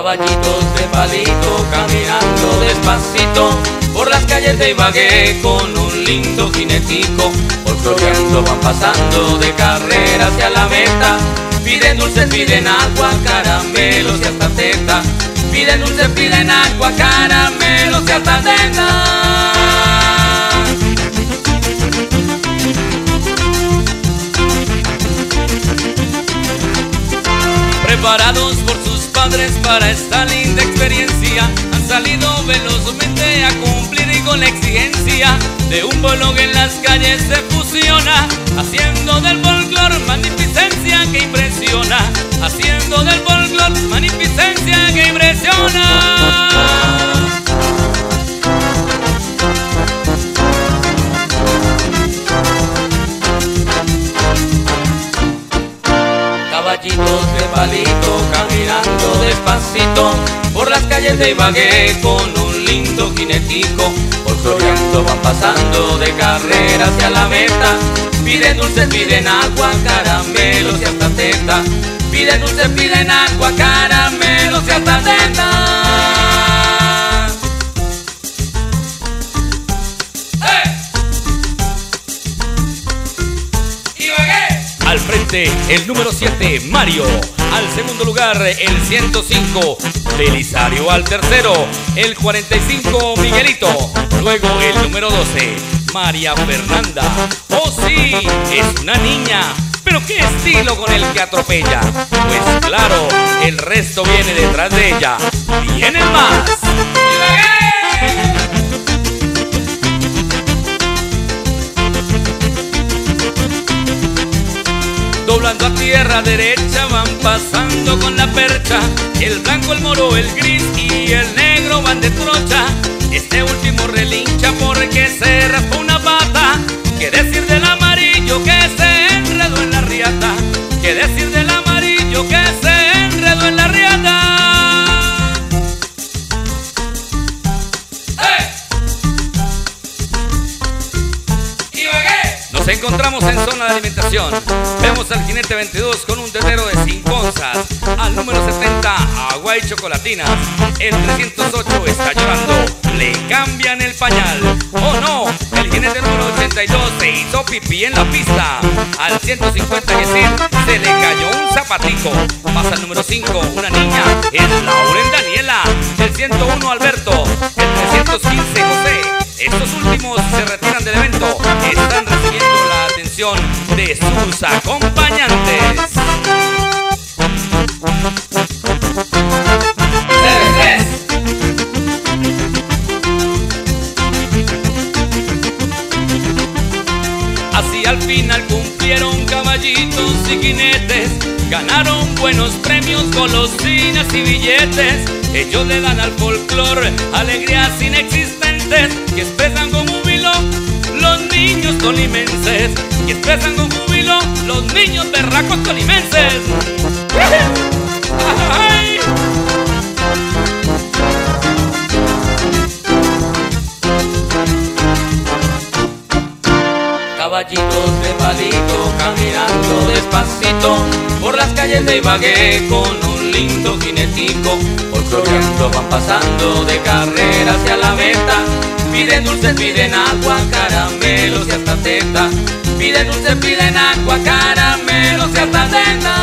Caballitos de palito caminando despacito por las calles de Ibagué con un lindo jinetico. Folcloreando van pasando de carrera hacia la meta. Piden dulces, piden agua, caramelos y hasta teta. Piden dulces, piden agua, caramelos y hasta teta. Preparados por sus padres para esta linda experiencia, han salido velozmente a cumplir y con la exigencia de un pueblo que en las calles se fusiona, haciendo del folclor magnificencia que impresiona, haciendo del folclor magnificencia que impresiona. Caballitos de palito caminando despacito por las calles de Ibagué con un lindo jinetico. Folcloreando van pasando de carrera hacia la meta. Piden dulces, piden agua, caramelos y hasta teta. Piden dulces, piden agua, caramelos y hasta teta. Al frente, el número 7, Mario. Al segundo lugar, el 105, Belisario. Al tercero, el 45, Miguelito. Luego, el número 12, María Fernanda. Oh sí, es una niña, pero qué estilo con el que atropella. Pues claro, el resto viene detrás de ella. ¡Vienen más! Doblando a tierra derecha van pasando con la percha. El blanco, el moro, el gris y el negro van de trocha. Este último relincha porque se raspó una pata. ¿Qué decir del amarillo que se enredó en la riata? ¿Qué decir del amarillo que se enredó en la riata? Nos encontramos en zona de alimentación. Vemos al jinete 22 con un tetero de 5 onzas. Al número 70, agua y chocolatinas. El 308 está llorando, le cambian el pañal. Oh no, el jinete número 82 se hizo pipí en la pista. Al 150, Yesir, se le cayó un zapatico. Pasa al número 5, una niña, es Lauren Daniela. El 101, Alberto. El 315, José. Estos últimos se retiran del evento. Están recibiendo la atención de sus acompañantes. Así al final cumplieron caballitos y jinetes. Ganaron buenos premios, golosinas y billetes. Ellos le dan al folclor alegrías inexistentes que expresan con júbilo los niños tolimenses, que expresan con júbilo los niños berracos tolimenses. ¡Ay! Caballitos de palito caminando despacito por las calles de Ibagué con un lindo jinetico. Folcloreando van pasando de carrera hacia la meta. Piden dulces, piden agua, caramelos y hasta teta. Piden dulces, piden agua, caramelos y hasta teta.